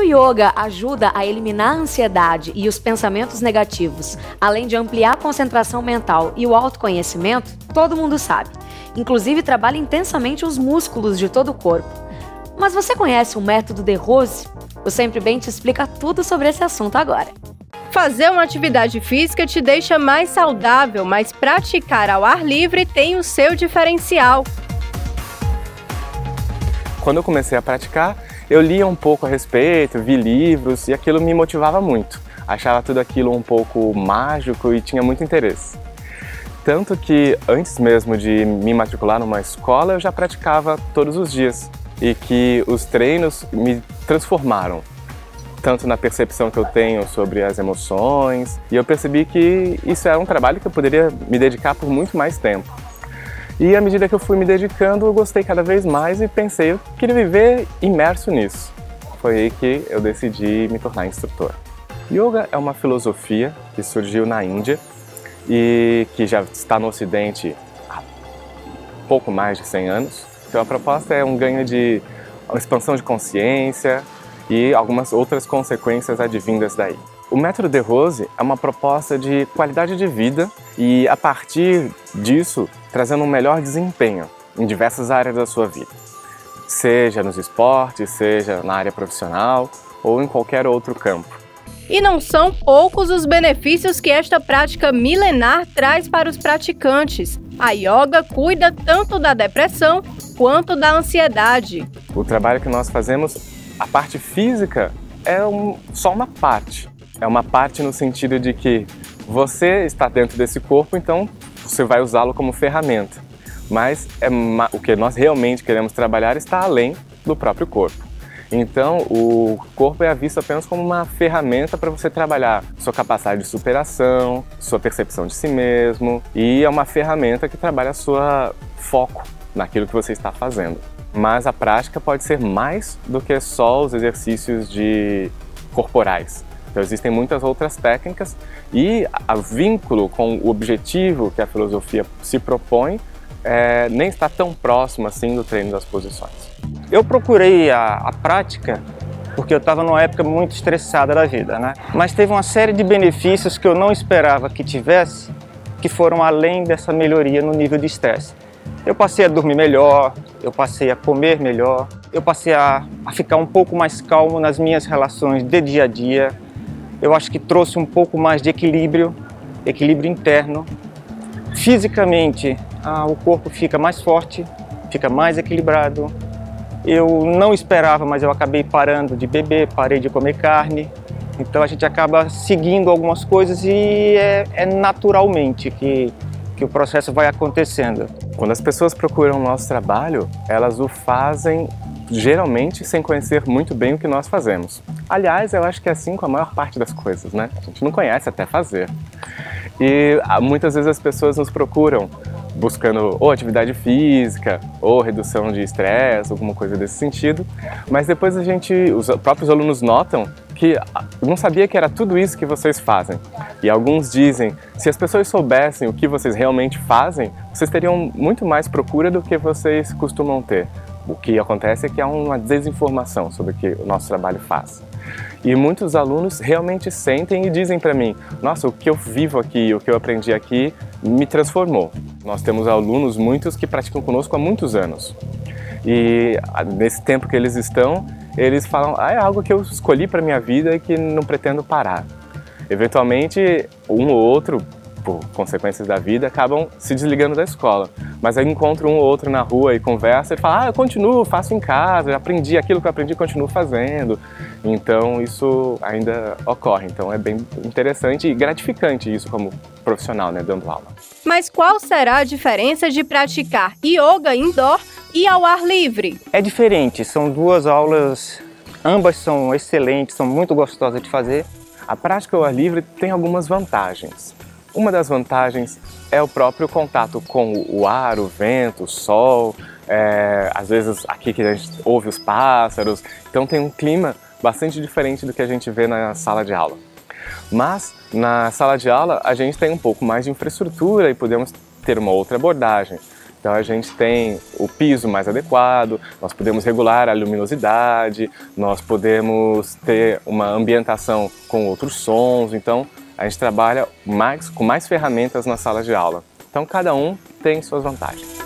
o yoga ajuda a eliminar a ansiedade e os pensamentos negativos, além de ampliar a concentração mental e o autoconhecimento, todo mundo sabe. Inclusive, trabalha intensamente os músculos de todo o corpo. Mas você conhece o método de Rose? O Sempre Bem te explica tudo sobre esse assunto agora. Fazer uma atividade física te deixa mais saudável, mas praticar ao ar livre tem o seu diferencial. Quando eu comecei a praticar, eu lia um pouco a respeito, vi livros e aquilo me motivava muito. Achava tudo aquilo um pouco mágico e tinha muito interesse. Tanto que antes mesmo de me matricular numa escola, eu já praticava todos os dias. E que os treinos me transformaram, tanto na percepção que eu tenho sobre as emoções, e eu percebi que isso era um trabalho que eu poderia me dedicar por muito mais tempo. E à medida que eu fui me dedicando, eu gostei cada vez mais e pensei, eu queria viver imerso nisso. Foi aí que eu decidi me tornar instrutor. Yoga é uma filosofia que surgiu na Índia e que já está no Ocidente há pouco mais de 100 anos. Então a proposta é um ganho de uma expansão de consciência e algumas outras consequências advindas daí. O método de Rose é uma proposta de qualidade de vida e, a partir disso, trazendo um melhor desempenho em diversas áreas da sua vida. Seja nos esportes, seja na área profissional ou em qualquer outro campo. E não são poucos os benefícios que esta prática milenar traz para os praticantes. A yoga cuida tanto da depressão quanto da ansiedade. O trabalho que nós fazemos, a parte física, é só uma parte. É uma parte no sentido de que você está dentro desse corpo, então você vai usá-lo como ferramenta. Mas o que nós realmente queremos trabalhar está além do próprio corpo. Então, o corpo é visto apenas como uma ferramenta para você trabalhar sua capacidade de superação, sua percepção de si mesmo, e é uma ferramenta que trabalha seu foco naquilo que você está fazendo. Mas a prática pode ser mais do que só os exercícios corporais. Então, existem muitas outras técnicas e o vínculo com o objetivo que a filosofia se propõe nem está tão próximo assim do treino das posições. Eu procurei a prática porque eu estava numa época muito estressada da vida, né? Mas teve uma série de benefícios que eu não esperava que tivesse, que foram além dessa melhoria no nível de estresse. Eu passei a dormir melhor, eu passei a comer melhor, eu passei a ficar um pouco mais calmo nas minhas relações de dia a dia. Eu acho que trouxe um pouco mais de equilíbrio interno. Fisicamente, o corpo fica mais forte, fica mais equilibrado. Eu não esperava, mas eu acabei parando de beber, parei de comer carne. Então a gente acaba seguindo algumas coisas e é naturalmente que o processo vai acontecendo. Quando as pessoas procuram o nosso trabalho, elas o fazem geralmente sem conhecer muito bem o que nós fazemos. Aliás, eu acho que é assim com a maior parte das coisas, né? A gente não conhece até fazer. E muitas vezes as pessoas nos procuram buscando ou atividade física, ou redução de estresse, alguma coisa desse sentido, mas depois os próprios alunos notam que não sabia que era tudo isso que vocês fazem. E alguns dizem, se as pessoas soubessem o que vocês realmente fazem, vocês teriam muito mais procura do que vocês costumam ter. O que acontece é que há uma desinformação sobre o que o nosso trabalho faz. E muitos alunos realmente sentem e dizem para mim, nossa, o que eu vivo aqui, o que eu aprendi aqui me transformou. Nós temos alunos muitos que praticam conosco há muitos anos. E nesse tempo que eles estão, eles falam, é algo que eu escolhi para minha vida e que não pretendo parar. Eventualmente, um ou outro, por consequências da vida, acabam se desligando da escola. Mas aí encontro um ou outro na rua e conversa e fala, eu continuo, faço em casa, aprendi aquilo que eu aprendi, continuo fazendo. Então isso ainda ocorre. Então é bem interessante e gratificante isso como profissional, né, dando aula. Mas qual será a diferença de praticar yoga indoor e ao ar livre? É diferente, são duas aulas, ambas são excelentes, são muito gostosas de fazer. A prática ao ar livre tem algumas vantagens. Uma das vantagens é o próprio contato com o ar, o vento, o sol, às vezes aqui que a gente ouve os pássaros, então tem um clima bastante diferente do que a gente vê na sala de aula. Mas na sala de aula a gente tem um pouco mais de infraestrutura e podemos ter uma outra abordagem. Então a gente tem o piso mais adequado, nós podemos regular a luminosidade, nós podemos ter uma ambientação com outros sons, então a gente trabalha com mais ferramentas na sala de aula. Então cada um tem suas vantagens.